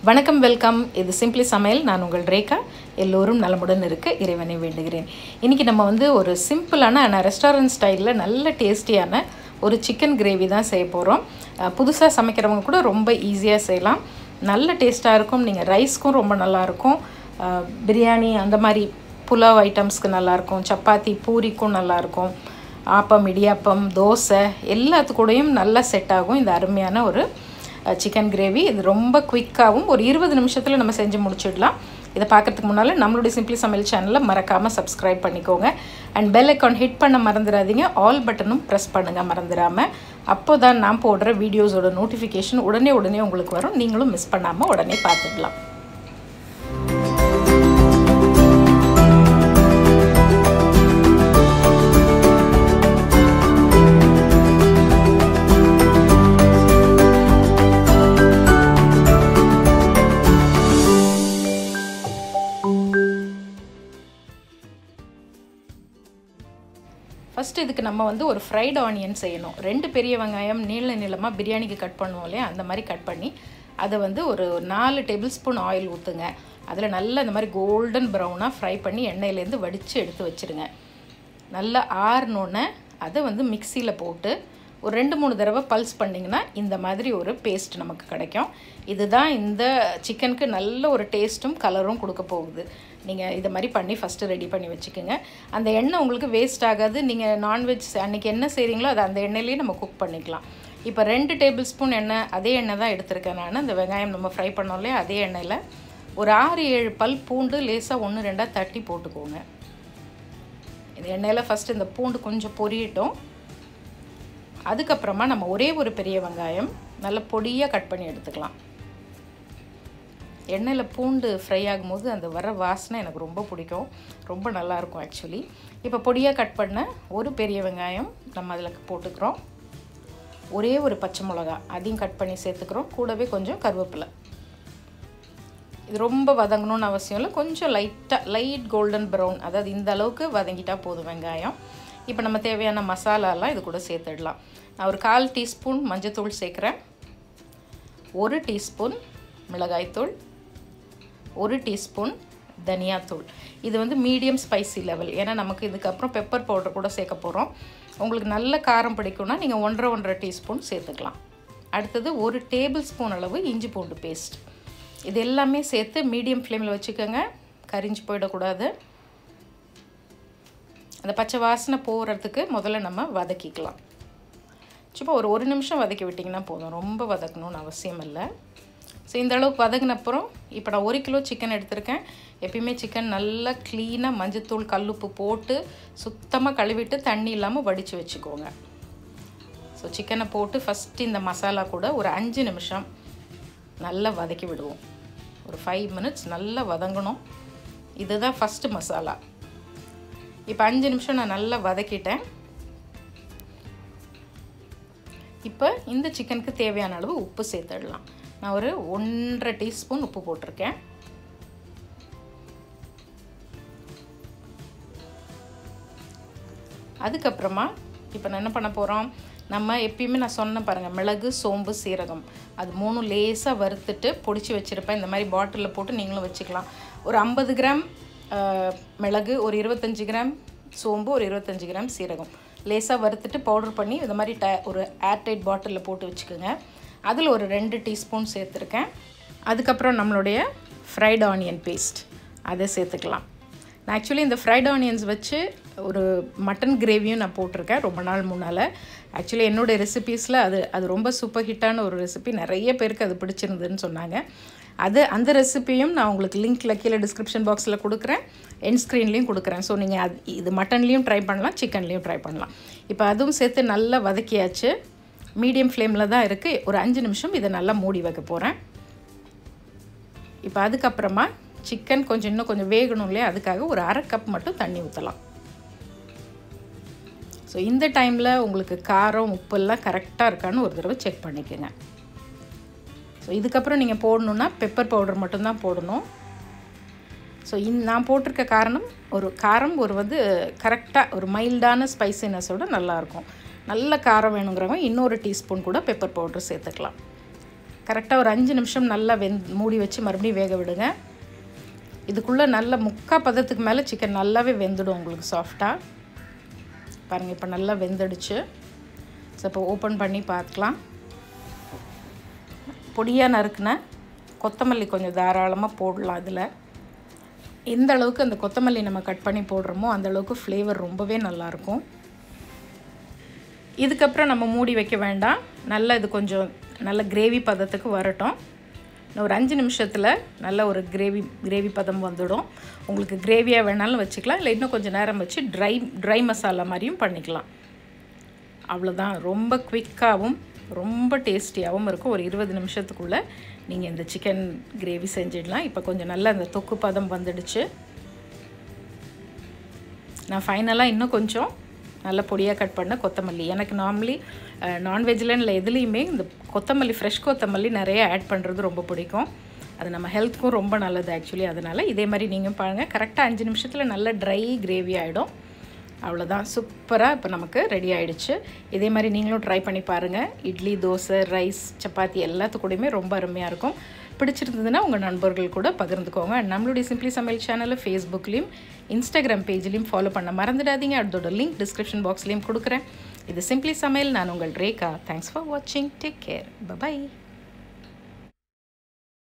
வணக்கம் வெல்கம். இது சிம்பிளி சமையல். நான் உங்கள் ரேகா. எல்லோரும் நலமுடன் இருக்க இறைவனை வேண்டுகிறேன். இன்றைக்கி நம்ம ஒரு சிம்பிளான ரெஸ்டாரண்ட் ஸ்டைலில் நல்ல டேஸ்டியான ஒரு சிக்கன் கிரேவி தான் செய்ய போகிறோம். புதுசாக சமைக்கிறவங்க கூட ரொம்ப ஈஸியாக செய்யலாம். நல்ல டேஸ்ட்டாக இருக்கும். நீங்கள் ரைஸ்க்கும் ரொம்ப நல்லாயிருக்கும், பிரியாணி அந்த மாதிரி புலாவ் ஐட்டம்ஸ்க்கு நல்லாயிருக்கும், சப்பாத்தி பூரிக்கும் நல்லாயிருக்கும், ஆப்பம் இடியாப்பம் தோசை எல்லாத்துக்கூடையும் நல்லா செட் ஆகும் இந்த அருமையான ஒரு சிக்கன் கிரேவி. இது ரொம்ப குயிக்காகவும் ஒரு 20 நிமிஷத்தில் நம்ம செஞ்சு முடிச்சிடலாம். இதை பார்க்குறதுக்கு முன்னால் நம்மளுடைய சிம்பிளி சமையல் சேனலில் மறக்காமல் சப்ஸ்கிரைப் பண்ணிக்கோங்க. அண்ட் பெல் ஐக்கான் ஹிட் பண்ண மறந்துடாதீங்க. ஆல் பட்டனும் ப்ரெஸ் பண்ணுங்கள் மறந்துடாமல். அப்போ தான் நான் போடுற வீடியோஸோட நோட்டிஃபிகேஷன் உடனே உங்களுக்கு வரும். நீங்களும் மிஸ் பண்ணாமல் உடனே பார்த்துக்கலாம். ஃபஸ்ட்டு இதுக்கு நம்ம ஒரு ஃப்ரைட் ஆனியன் செய்யணும். 2 பெரிய வெங்காயம் நீளமாக பிரியாணிக்கு கட் பண்ணுவோம் இல்லையா, அந்த மாதிரி கட் பண்ணி அதை ஒரு 4 டேபிள் ஸ்பூன் ஆயில் ஊற்றுங்க. அதில் நல்லா இந்த மாதிரி கோல்டன் ப்ரௌனாக ஃப்ரை பண்ணி எண்ணெயிலேருந்து வடித்து எடுத்து வச்சுருங்க. நல்லா ஆறுனோன்னே அதை மிக்சியில் போட்டு ஒரு 2-3 தடவை பல்ஸ் பண்ணிங்கன்னா இந்த மாதிரி ஒரு பேஸ்ட் நமக்கு கிடைக்கும். இதுதான் இந்த சிக்கனுக்கு நல்ல ஒரு டேஸ்ட்டும் கலரும் கொடுக்க போகுது. நீங்கள் இதை மாதிரி பண்ணி ஃபஸ்ட்டு ரெடி பண்ணி வச்சுக்கோங்க. அந்த எண்ணெய் உங்களுக்கு வேஸ்ட் ஆகாது. நீங்கள் நான்வெஜ் அன்றைக்கி என்ன செய்கிறீங்களோ அதை அந்த எண்ணெயிலேயே நம்ம குக் பண்ணிக்கலாம். இப்போ 2 டேபிள் ஸ்பூன் எண்ணெய், அதே எண்ணெய் தான் எடுத்திருக்கேன் நான். அந்த வெங்காயம் நம்ம ஃப்ரை பண்ணோம் இல்லையா, அதே எண்ணெயில் ஒரு 6-7 பல் பூண்டு லேசாக 1-2 தட்டி போட்டுக்கோங்க. இந்த எண்ணெயில் ஃபஸ்ட்டு இந்த பூண்டு கொஞ்சம் பொரியட்டும். அதுக்கப்புறமா நம்ம ஒரே ஒரு பெரிய வெங்காயம் நல்ல பொடியாக கட் பண்ணி எடுத்துக்கலாம். எண்ணெயில் பூண்டு ஃப்ரை ஆகும்போது அந்த வர வாசனை எனக்கு ரொம்ப பிடிக்கும், ரொம்ப நல்லாயிருக்கும் ஆக்சுவலி. இப்போ பொடியாக கட் பண்ண ஒரு பெரிய வெங்காயம் நம்ம அதில் போட்டுக்கிறோம். ஒரே ஒரு பச்சை மிளகா அதையும் கட் பண்ணி சேர்த்துக்கிறோம். கூடவே கொஞ்சம் கருவேப்பிலை. இது ரொம்ப வதங்கணும்னு அவசியம் இல்லை, கொஞ்சம் லைட் கோல்டன் ப்ரௌன், அதாவது இந்த அளவுக்கு வதங்கிட்டால் போதும் வெங்காயம். இப்போ நம்ம தேவையான மசாலாலாம் இது கூட சேர்த்துடலாம். நான் ஒரு 1/4 டீஸ்பூன் மஞ்சத்தூள் சேர்க்குறேன், 1 டீஸ்பூன் மிளகாய்த்தூள், 1 டீஸ்பூன் தனியாத்தூள். இது மீடியம் ஸ்பைசி லெவல். ஏன்னா நமக்கு இதுக்கப்புறம் பெப்பர் பவுடர் கூட சேர்க்க போகிறோம். உங்களுக்கு நல்ல காரம் பிடிக்கும்னா நீங்கள் 1.5 டீஸ்பூன் சேர்த்துக்கலாம். அடுத்தது 1 டேபிள் ஸ்பூன் அளவு இஞ்சி பூண்டு பேஸ்ட். இது எல்லாமே சேர்த்து மீடியம் ஃப்ளேமில் வச்சுக்கோங்க, கரிஞ்சு போயிடக்கூடாது. அந்த பச்சை வாசனை போகிறதுக்கு முதல்ல நம்ம வதக்கிக்கலாம். சும்மா ஒரு 1 நிமிஷம் வதக்கி விட்டிங்கன்னா போதும், ரொம்ப வதக்கணும்னு அவசியம் இல்லை. ஸோ இந்த அளவுக்கு வதங்கினப்புறம் இப்போ நான் 1 கிலோ சிக்கன் எடுத்திருக்கேன். எப்பயுமே சிக்கன் நல்லா க்ளீனாக மஞ்சத்தூள் கல்லுப்பு போட்டு சுத்தமாக கழுவிட்டு தண்ணி இல்லாமல் வடித்து வச்சுக்கோங்க. ஸோ சிக்கனை போட்டு ஃபஸ்ட்டு இந்த மசாலா கூட ஒரு 5 நிமிஷம் நல்லா வதக்கி விடுவோம். ஒரு 5 மினிட்ஸ் நல்லா வதங்கணும். இதுதான் ஃபஸ்ட்டு மசாலா. இப்போ 5 நிமிஷம் நான் நல்லா வதக்கிட்டேன். இப்போ இந்த சிக்கனுக்கு தேவையான அளவு உப்பு சேர்த்துடலாம். நான் ஒரு 1.5 டீஸ்பூன் உப்பு போட்டிருக்கேன். அதுக்கப்புறமா இப்போ நான் என்ன பண்ண போகிறோம், நம்ம எப்பயுமே நான் சொன்னேன் பாருங்கள், மிளகு சோம்பு சீரகம் அது 3 லேசாக வறுத்துட்டு பொடிச்சு வச்சுருப்பேன். இந்த மாதிரி பாட்டிலில் போட்டு நீங்களும் வச்சுக்கலாம். ஒரு 50 கிராம் மிளகு, ஒரு 25 கிராம் சோம்பு, ஒரு 25 கிராம் சீரகம் லேசாக வறுத்துட்டு பவுடர் பண்ணி இந்த மாதிரி ஒரு ஏர்டைட் பாட்டிலில் போட்டு வச்சுக்கோங்க. அதில் ஒரு 2 டீஸ்பூன் சேர்த்துருக்கேன். அதுக்கப்புறம் நம்மளுடைய ஃப்ரைட் ஆனியன் பேஸ்ட் அதை சேர்த்துக்கலாம். நான் ஆக்சுவலி இந்த ஃப்ரைட் ஆனியன்ஸ் வச்சு ஒரு மட்டன் கிரேவியும் நான் போட்டிருக்கேன் ரொம்ப நாள் முன்னால். ஆக்சுவலி என்னோடய ரெசிபீஸில் அது ரொம்ப சூப்பர் ஹிட்டான ஒரு ரெசிபி. நிறைய பேருக்கு அது பிடிச்சிருந்ததுன்னு சொன்னாங்க. அந்த ரெசிபியும் நான் உங்களுக்கு லிங்க்கில் கீழே டிஸ்கிரிப்ஷன் பாக்ஸில் கொடுக்குறேன், எண்ட் ஸ்க்ரீன்லேயும் கொடுக்குறேன். ஸோ நீங்கள் இது மட்டன்லேயும் ட்ரை பண்ணலாம், சிக்கன்லேயும் ட்ரை பண்ணலாம். இப்போ அதுவும் சேர்த்து நல்லா வதக்கியாச்சு. மீடியம் ஃப்ளேமில் தான் இருக்குது. ஒரு 5 நிமிஷம் இதை நல்லா மூடி வைக்க போகிறேன். இப்போ அதுக்கப்புறமா சிக்கன் இன்னும் கொஞ்சம் வேகணும் இல்லையா, அதுக்காக ஒரு 1/2 கப் மட்டும் தண்ணி ஊற்றலாம். ஸோ இந்த டைமில் உங்களுக்கு காரம் உப்பெல்லாம் கரெக்டாக இருக்கான்னு ஒரு தடவை செக் பண்ணிக்கோங்க. ஸோ இதுக்கப்புறம் நீங்கள் போடணுன்னா பெப்பர் பவுடர் மட்டும்தான் போடணும். ஸோ நான் போட்டிருக்க காரம் ஒரு கரெக்டாக ஒரு மைல்டான ஸ்பைசினஸோடு நல்லாயிருக்கும். நல்ல காரம் வேணுங்கிறவங்க இன்னொரு டீஸ்பூன் கூட பெப்பர் பவுடர் சேர்த்துக்கலாம். கரெக்டாக ஒரு 5 நிமிஷம் நல்லா மூடி வச்சு மறுபடியும் வேக விடுங்க. இதுக்குள்ளே நல்ல முக்கால் பதத்துக்கு மேலே சிக்கன் நல்லாவே வெந்துடும் உங்களுக்கு சாஃப்டாக. பாருங்கள், இப்போ நல்லா வெந்துடுச்சு. ஸோ இப்போ ஓப்பன் பண்ணி பார்க்கலாம். பொடியாக நறுக்குன கொத்தமல்லி கொஞ்சம் தாராளமாக போடலாம். இதில் எந்த அளவுக்கு அந்த கொத்தமல்லி நம்ம கட் பண்ணி போடுறோமோ அந்த அளவுக்கு ஃப்ளேவர் ரொம்பவே நல்லாயிருக்கும். இதுக்கப்புறம் நம்ம மூடி வைக்க வேண்டாம். நல்லா இது கொஞ்சம் நல்ல கிரேவி பதத்துக்கு வரட்டும். இன்னும் ஒரு 5 நிமிஷத்தில் நல்ல ஒரு கிரேவி பதம் வந்துடும். உங்களுக்கு கிரேவியாக வேணாலும் வச்சுக்கலாம், இல்லை இன்னும் கொஞ்சம் நேரம் வச்சு ட்ரை மசாலா மாதிரியும் பண்ணிக்கலாம். அவ்வளோதான். ரொம்ப குவிக்காகவும் ரொம்ப டேஸ்டியாகவும் இருக்கும். ஒரு 20 நிமிஷத்துக்குள்ளே நீங்கள் இந்த சிக்கன் கிரேவி செஞ்சிடலாம். இப்போ கொஞ்சம் நல்லா அந்த தொக்கு பதம் வந்துடுச்சு. நான் ஃபைனலாக இன்னும் கொஞ்சம் நல்ல பொடியாக கட் பண்ண கொத்தமல்லி, எனக்கு நார்மலி நான்வெஜ்ஜில் இல்லை எதுலேயுமே இந்த கொத்தமல்லி, ஃப்ரெஷ் கொத்தமல்லி நிறைய ஆட் பண்ணுறது ரொம்ப பிடிக்கும். அது நம்ம ஹெல்த்துக்கும் ரொம்ப நல்லது ஆக்சுவலி. அதனால் இதே மாதிரி நீங்கள் பாருங்கள், கரெக்டாக 5 நிமிஷத்தில் நல்ல ட்ரை கிரேவி ஆகிடும். அவ்வளோதான், சூப்பராக இப்போ நமக்கு ரெடி ஆகிடுச்சு. இதே மாதிரி நீங்களும் ட்ரை பண்ணி பாருங்கள். இட்லி, தோசை, ரைஸ், சப்பாத்தி எல்லாத்துக்கூடையுமே ரொம்ப அருமையாக இருக்கும். பிடிச்சிருந்ததுன்னா உங்கள் நண்பர்கள் கூட பகிர்ந்துக்கோங்க. நம்மளுடைய சிம்பிளி சமையல் சேனலை ஃபேஸ்புக்லேயும் இன்ஸ்டாகிராம் பேஜ்லேயும் ஃபாலோ பண்ண மறந்துடாதீங்க. அதோட லிங்க் டிஸ்கிரிப்ஷன் பாக்ஸ்லேயும் கொடுக்குறேன். இது சிம்பிளி சமையல். நான் உங்கள் ரேகா. தேங்க்ஸ் ஃபார் வாட்சிங். Take care. பை.